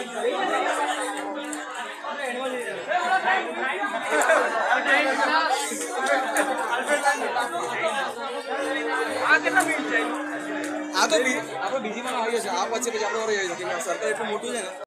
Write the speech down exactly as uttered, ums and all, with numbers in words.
આ તો આપણે બીજી માં આવી જશે આ પછી પછી આપણે સરકાર એટલું મોટું છે ને